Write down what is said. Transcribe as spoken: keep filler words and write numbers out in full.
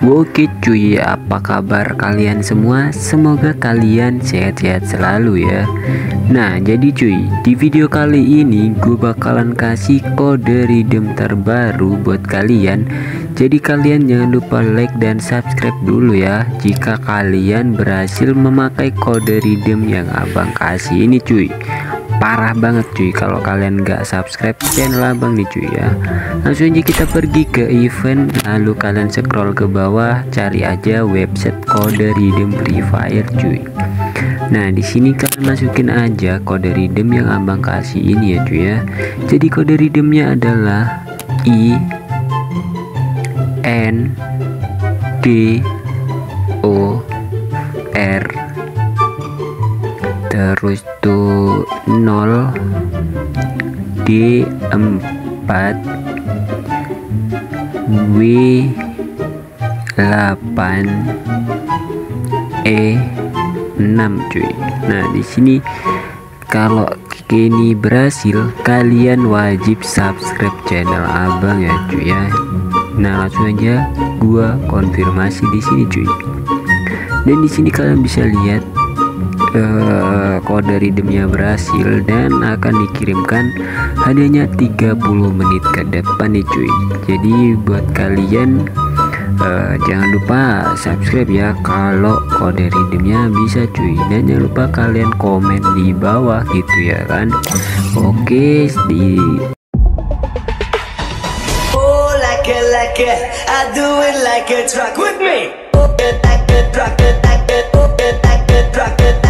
Oke cuy, apa kabar kalian semua? Semoga kalian sehat-sehat selalu ya. Nah jadi cuy, di video kali ini gue bakalan kasih kode redeem terbaru buat kalian. Jadi kalian jangan lupa like dan subscribe dulu ya jika kalian berhasil memakai kode redeem yang abang kasih ini cuy. Parah banget cuy kalau kalian gak subscribe channel abang nih cuy ya. Langsung aja kita pergi ke event, lalu kalian scroll ke bawah, cari aja website kode redeem Free Fire cuy. Nah di sini kalian masukin aja kode redeem yang abang kasih ini ya cuy ya. Jadi kode redeemnya adalah I N D O R terus tuh nol D empat W delapan E enam cuy. Nah di sini kalau ini berhasil kalian wajib subscribe channel abang ya cuy ya. Nah langsung aja gua konfirmasi di sini cuy. Dan di sini kalian bisa lihat Uh, kode redeemnya berhasil dan akan dikirimkan hadiahnya tiga puluh menit ke depan nih cuy. Jadi buat kalian uh, jangan lupa subscribe ya kalau kode redeemnya bisa cuy, dan jangan lupa kalian komen di bawah gitu ya kan. Oke di oh, like a, like a, I do it like a truck with me. Oh, like a truck, like a, like a truck.